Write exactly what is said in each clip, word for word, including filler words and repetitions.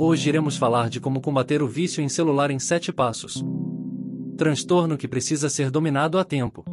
Hoje iremos falar de como combater o vício em celular em sete passos. Transtorno que precisa ser dominado a tempo.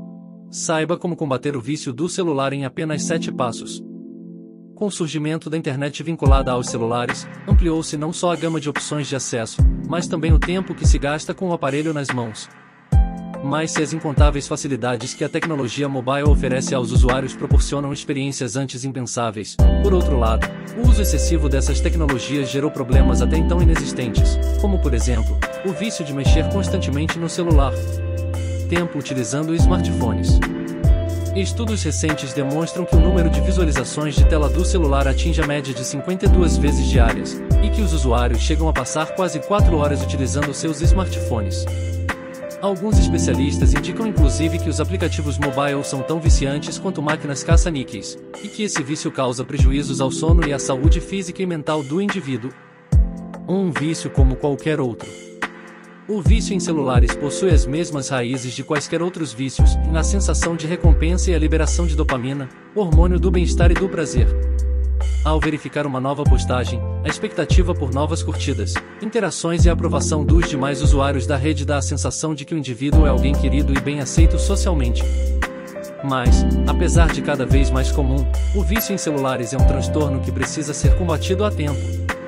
Saiba como combater o vício do celular em apenas sete passos. Com o surgimento da internet vinculada aos celulares, ampliou-se não só a gama de opções de acesso, mas também o tempo que se gasta com o aparelho nas mãos. Mas se as incontáveis facilidades que a tecnologia mobile oferece aos usuários proporcionam experiências antes impensáveis, por outro lado, o uso excessivo dessas tecnologias gerou problemas até então inexistentes, como por exemplo, o vício de mexer constantemente no celular. Tempo utilizando smartphones. Estudos recentes demonstram que o número de visualizações de tela do celular atinge a média de cinquenta e duas vezes diárias, e que os usuários chegam a passar quase quatro horas utilizando seus smartphones. Alguns especialistas indicam inclusive que os aplicativos mobile são tão viciantes quanto máquinas caça-níqueis, e que esse vício causa prejuízos ao sono e à saúde física e mental do indivíduo. Um vício como qualquer outro. O vício em celulares possui as mesmas raízes de quaisquer outros vícios, na sensação de recompensa e a liberação de dopamina, hormônio do bem-estar e do prazer. Ao verificar uma nova postagem, a expectativa por novas curtidas, interações e a aprovação dos demais usuários da rede dá a sensação de que o indivíduo é alguém querido e bem aceito socialmente. Mas, apesar de cada vez mais comum, o vício em celulares é um transtorno que precisa ser combatido a tempo.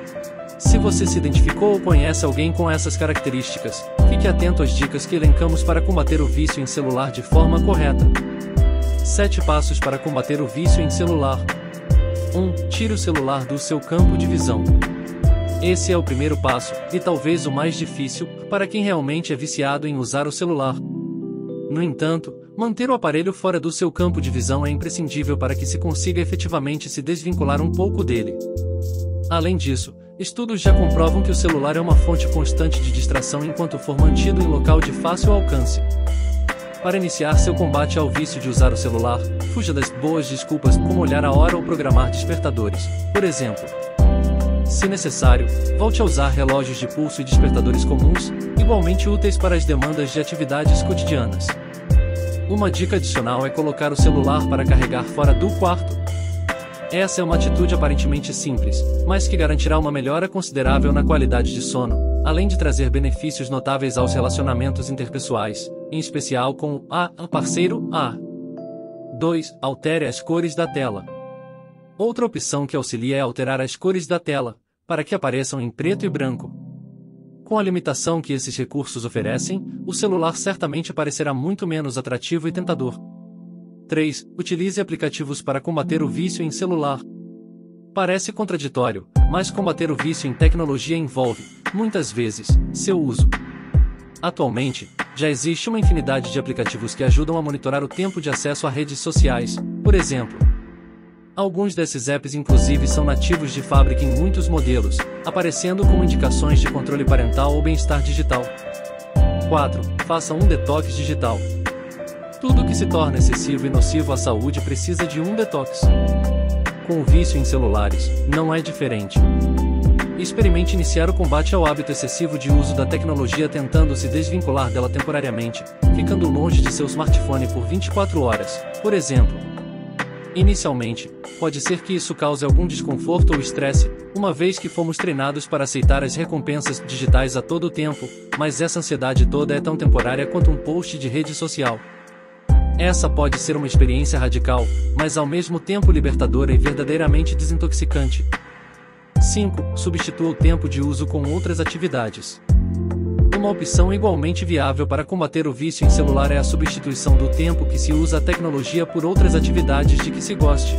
Se você se identificou ou conhece alguém com essas características, fique atento às dicas que elencamos para combater o vício em celular de forma correta. sete passos para combater o vício em celular. um. Tire o celular do seu campo de visão. Esse é o primeiro passo, e talvez o mais difícil, para quem realmente é viciado em usar o celular. No entanto, manter o aparelho fora do seu campo de visão é imprescindível para que se consiga efetivamente se desvincular um pouco dele. Além disso, estudos já comprovam que o celular é uma fonte constante de distração enquanto for mantido em local de fácil alcance. Para iniciar seu combate ao vício de usar o celular, fuja das boas desculpas como olhar a hora ou programar despertadores, por exemplo. Se necessário, volte a usar relógios de pulso e despertadores comuns, igualmente úteis para as demandas de atividades cotidianas. Uma dica adicional é colocar o celular para carregar fora do quarto. Essa é uma atitude aparentemente simples, mas que garantirá uma melhora considerável na qualidade de sono, além de trazer benefícios notáveis aos relacionamentos interpessoais, em especial com o a parceiro a. dois. Altere as cores da tela. Outra opção que auxilia é alterar as cores da tela, para que apareçam em preto e branco. Com a limitação que esses recursos oferecem, o celular certamente parecerá muito menos atrativo e tentador. três. Utilize aplicativos para combater o vício em celular. Parece contraditório, mas combater o vício em tecnologia envolve, muitas vezes, seu uso. Atualmente, já existe uma infinidade de aplicativos que ajudam a monitorar o tempo de acesso a redes sociais, por exemplo. Alguns desses apps inclusive são nativos de fábrica em muitos modelos, aparecendo como indicações de controle parental ou bem-estar digital. quatro. Faça um detox digital. Tudo que se torna excessivo e nocivo à saúde precisa de um detox. Com o vício em celulares, não é diferente. Experimente iniciar o combate ao hábito excessivo de uso da tecnologia tentando se desvincular dela temporariamente, ficando longe de seu smartphone por vinte e quatro horas, por exemplo. Inicialmente, pode ser que isso cause algum desconforto ou estresse, uma vez que fomos treinados para aceitar as recompensas digitais a todo tempo, mas essa ansiedade toda é tão temporária quanto um post de rede social. Essa pode ser uma experiência radical, mas ao mesmo tempo libertadora e verdadeiramente desintoxicante. cinco. Substitua o tempo de uso com outras atividades. Uma opção igualmente viável para combater o vício em celular é a substituição do tempo que se usa a tecnologia por outras atividades de que se goste.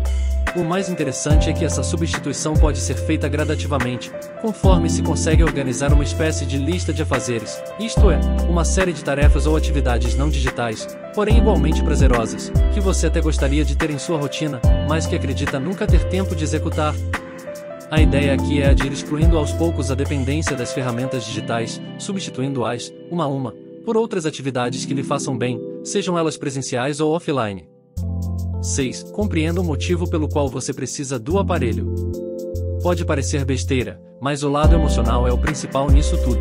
O mais interessante é que essa substituição pode ser feita gradativamente, conforme se consegue organizar uma espécie de lista de afazeres, isto é, uma série de tarefas ou atividades não digitais, porém igualmente prazerosas, que você até gostaria de ter em sua rotina, mas que acredita nunca ter tempo de executar. A ideia aqui é a de ir excluindo aos poucos a dependência das ferramentas digitais, substituindo-as, uma a uma, por outras atividades que lhe façam bem, sejam elas presenciais ou offline. seis. Compreenda o motivo pelo qual você precisa do aparelho. Pode parecer besteira, mas o lado emocional é o principal nisso tudo.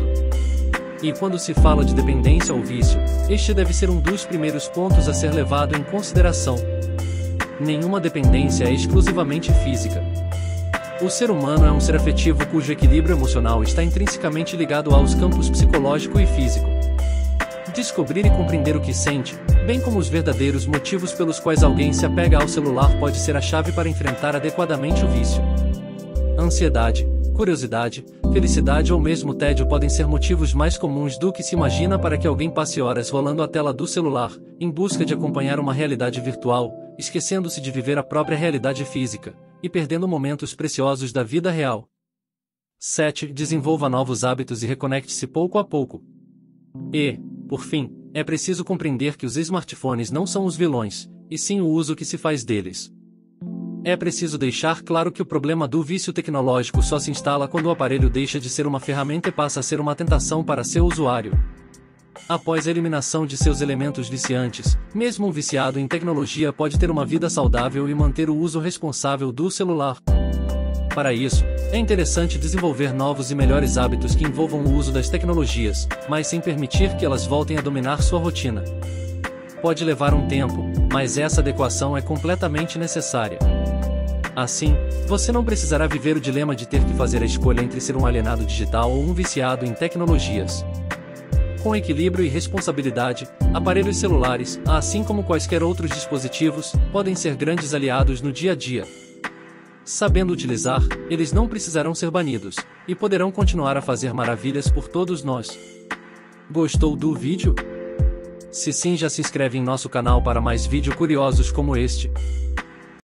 E quando se fala de dependência ou vício, este deve ser um dos primeiros pontos a ser levado em consideração. Nenhuma dependência é exclusivamente física. O ser humano é um ser afetivo cujo equilíbrio emocional está intrinsecamente ligado aos campos psicológico e físico. Descobrir e compreender o que sente, bem como os verdadeiros motivos pelos quais alguém se apega ao celular, pode ser a chave para enfrentar adequadamente o vício. Ansiedade, curiosidade, felicidade ou mesmo tédio podem ser motivos mais comuns do que se imagina para que alguém passe horas rolando a tela do celular, em busca de acompanhar uma realidade virtual, esquecendo-se de viver a própria realidade física, e perdendo momentos preciosos da vida real. sete. Desenvolva novos hábitos e reconecte-se pouco a pouco. E, por fim, é preciso compreender que os smartphones não são os vilões, e sim o uso que se faz deles. É preciso deixar claro que o problema do vício tecnológico só se instala quando o aparelho deixa de ser uma ferramenta e passa a ser uma tentação para seu usuário. Após a eliminação de seus elementos viciantes, mesmo um viciado em tecnologia pode ter uma vida saudável e manter o uso responsável do celular. Para isso, é interessante desenvolver novos e melhores hábitos que envolvam o uso das tecnologias, mas sem permitir que elas voltem a dominar sua rotina. Pode levar um tempo, mas essa adequação é completamente necessária. Assim, você não precisará viver o dilema de ter que fazer a escolha entre ser um alienado digital ou um viciado em tecnologias. Com equilíbrio e responsabilidade, aparelhos celulares, assim como quaisquer outros dispositivos, podem ser grandes aliados no dia a dia. Sabendo utilizar, eles não precisarão ser banidos, e poderão continuar a fazer maravilhas por todos nós. Gostou do vídeo? Se sim, já se inscreve em nosso canal para mais vídeos curiosos como este.